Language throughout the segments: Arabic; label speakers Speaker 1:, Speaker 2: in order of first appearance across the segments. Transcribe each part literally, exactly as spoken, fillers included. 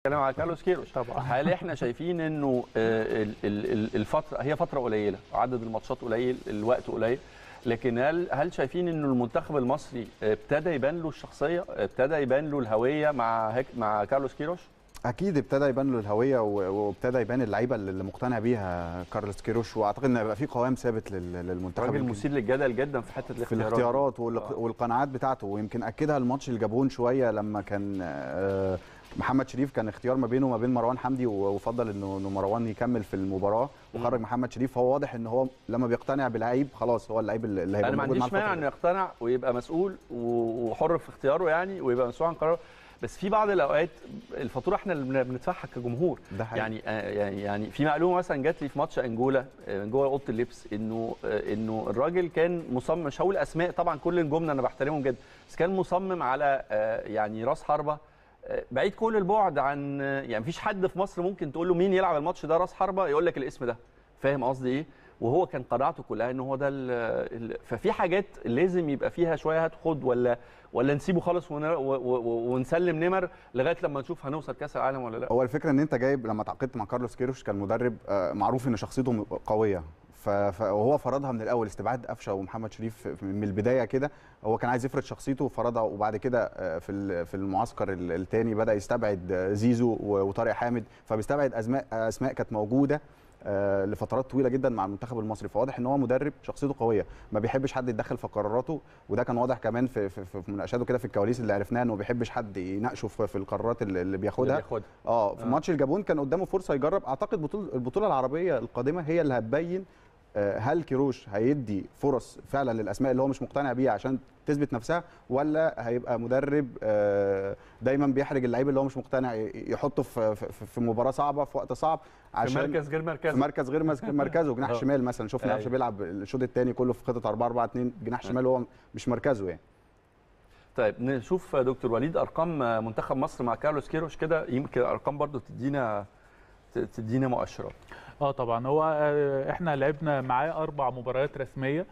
Speaker 1: بتكلم على كارلوس كيروش
Speaker 2: طبعا.
Speaker 1: هل احنا شايفين انه الفتره هي فتره قليله، عدد الماتشات قليل، الوقت قليل، لكن هل هل شايفين انه المنتخب المصري ابتدى يبان له الشخصيه، ابتدى يبان له الهويه مع هيك مع كارلوس كيروش؟
Speaker 3: اكيد ابتدى يبان له الهويه وابتدى يبان اللعيبه اللي مقتنع بيها كارلوس كيروش، واعتقد ان هيبقى في قوام ثابت للمنتخب.
Speaker 1: راجل مثير للجدل جدا في حته
Speaker 3: في الاختيارات والقناعات بتاعته، ويمكن اكدها الماتش الجابون شويه لما كان محمد شريف كان اختيار ما بينه وما بين مروان حمدي، وفضل انه انه مروان يكمل في المباراه وخرج محمد شريف. فهو واضح ان هو لما بيقتنع بلعيب خلاص هو اللعيب اللي هيبقى
Speaker 1: موجود معاه. انا ما عنديش مانع انه يقتنع ويبقى مسؤول وحر في اختياره يعني، ويبقى مسؤول عن قراره، بس في بعض الاوقات الفاتوره احنا اللي بندفعها كجمهور. يعني يعني يعني في معلومه مثلا جات لي في ماتش انجولا جوه اوضه اللبس، انه انه الراجل كان مصمم، مش هقول اسماء طبعا، كل نجومنا انا بحترمهم جدا، بس كان مصمم على يعني راس حربه بعيد كل البعد عن، يعني مفيش حد في مصر ممكن تقول له مين يلعب الماتش ده راس حربه يقول لك الاسم ده، فاهم قصدي ايه؟ وهو كان قناعته كلها ان هو ده ال... ففي حاجات لازم يبقى فيها شويه هات خد، ولا ولا نسيبه خالص ون... ونسلم نمر لغايه لما نشوف هنوصل كاس العالم ولا لا.
Speaker 3: هو الفكره ان انت جايب لما تعاقدت مع كارلوس كيروش كان مدرب معروف ان شخصيته قويه، فهو فرضها من الاول، استبعاد قفشه ومحمد شريف من البدايه كده. هو كان عايز يفرض شخصيته وفرضها، وبعد كده في في المعسكر الثاني بدا يستبعد زيزو وطارق حامد، فبيستبعد اسماء اسماء كانت موجوده لفترات طويله جدا مع المنتخب المصري. فواضح ان هو مدرب شخصيته قويه، ما بيحبش حد يتدخل في قراراته، وده كان واضح كمان في في, في مناقشاته كده في الكواليس اللي عرفناها، انه ما بيحبش حد يناقشه في, في القرارات اللي بياخدها. اه في ماتش الجابون كان قدامه فرصه يجرب. اعتقد بطوله البطوله العربيه القادمه هي اللي هتبين هل كيروش هيدي فرص فعلا للاسماء اللي هو مش مقتنع بيها عشان تثبت نفسها، ولا هيبقى مدرب دايما بيحرج اللعيب اللي هو مش مقتنع يحطه في في مباراه صعبه في وقت صعب
Speaker 1: عشان في مركز غير مركزه
Speaker 3: في مركز غير مركزه جناح شمال مثلا. شفنا قفشه بيلعب الشوط الثاني كله في خطه أربعة أربعة اتنين جناح شمال وهو مش مركزه يعني.
Speaker 1: طيب نشوف دكتور وليد ارقام منتخب مصر مع كارلوس كيروش كده، يمكن ارقام برضو تدينا تدينا مؤشرات.
Speaker 2: اه طبعا هو احنا لعبنا معاه اربع مباريات رسميه،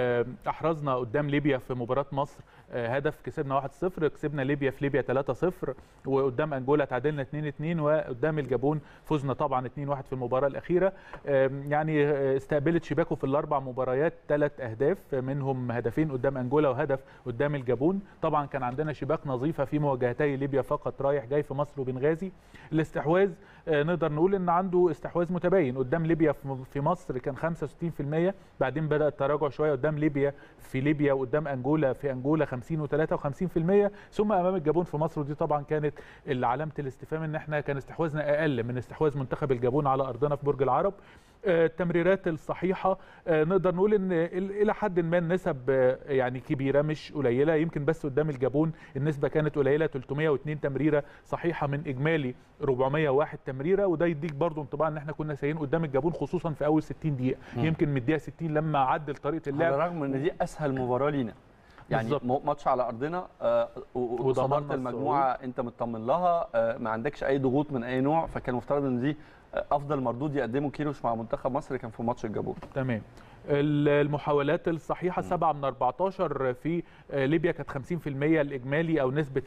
Speaker 2: احرزنا قدام ليبيا في مباراه مصر هدف، كسبنا واحد صفر، كسبنا ليبيا في ليبيا ثلاثة صفر، وقدام انجولا تعادلنا اتنين اتنين، وقدام الجابون فزنا طبعا اتنين واحد في المباراه الاخيره. يعني استقبلت شباكه في الاربع مباريات ثلاث اهداف، منهم هدفين قدام انجولا وهدف قدام الجابون. طبعا كان عندنا شباك نظيفه في مواجهتي ليبيا فقط رايح جاي في مصر وبنغازي. الاستحواذ نقدر نقول ان عنده استحواذ متباين، قدام ليبيا في مصر كان خمسة وستين في المية، بعدين بدا التراجع شويه قدام ليبيا في ليبيا، وقدام انجولا في انجولا خمسين وثلاثة وخمسين في المية، ثم امام الجابون في مصر. ودي طبعا كانت علامه الاستفهام ان احنا كان استحواذنا اقل من استحواذ منتخب الجابون على ارضنا في برج العرب. التمريرات الصحيحه نقدر نقول ان الى حد ما النسب يعني كبيره مش قليله، يمكن بس قدام الجابون النسبه كانت قليله، ثلاثمية واثنين تمريره صحيحه من اجمالي أربعمية وواحد تمريره، وده يديك برضو انطباع ان احنا كنا سيئين قدام الجابون خصوصا في اول ستين دقيقه. م. يمكن من الدقيقه ستين لما عدل طريقه اللعب،
Speaker 1: على الرغم ان دي اسهل مباراه لينا يعني بالزبط. ماتش على ارضنا آه وصدرت المجموعه انت مطمن لها، آه ما عندكش اي ضغوط من اي نوع، فكان مفترض ان دي افضل مردود يقدمه كيروش مع منتخب مصر كان في ماتش الجابون.
Speaker 2: تمام. المحاولات الصحيحه سبعة من أربعتاشر في ليبيا كانت خمسين في المية الاجمالي، او نسبه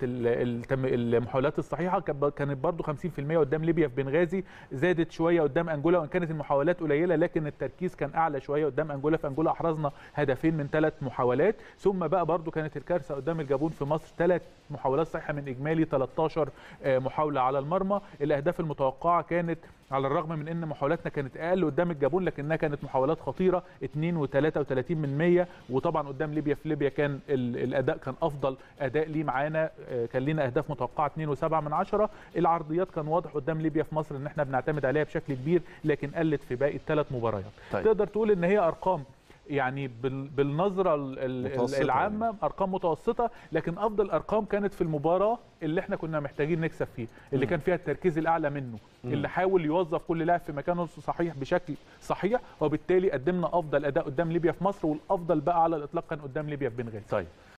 Speaker 2: المحاولات الصحيحه كانت برضو خمسين في المية قدام ليبيا في بنغازي، زادت شويه قدام انجولا وان كانت المحاولات قليله، لكن التركيز كان اعلى شويه قدام انجولا. في انجولا احرزنا هدفين من ثلاث محاولات، ثم بقى برضو كانت الكارثه قدام الجابون في مصر، ثلاث محاولات صحيحه من اجمالي ثلاثة عشر محاوله على المرمى. الاهداف المتوقعه كانت على الرغم من ان محاولاتنا كانت اقل قدام الجابون لكنها كانت محاولات خطيره، اتنين وثلاثة وثلاثين من مية، وطبعا قدام ليبيا في ليبيا كان الاداء كان افضل اداء ليه معانا، كان لينا اهداف متوقعه اتنين وسبعة من عشرة. العرضيات كان واضح قدام ليبيا في مصر ان احنا بنعتمد عليها بشكل كبير، لكن قلت في باقي الثلاث مباريات. طيب. تقدر تقول ان هي ارقام يعني بالنظره العامه ارقام متوسطه، لكن افضل ارقام كانت في المباراه اللي احنا كنا محتاجين نكسب فيه، اللي كان فيها التركيز الاعلى منه، اللي حاول يوظف كل لاعب في مكانه صحيح بشكل صحيح، وبالتالي قدمنا افضل اداء قدام ليبيا في مصر، والافضل بقى على الاطلاق كان قدام ليبيا في بنغازي.
Speaker 1: طيب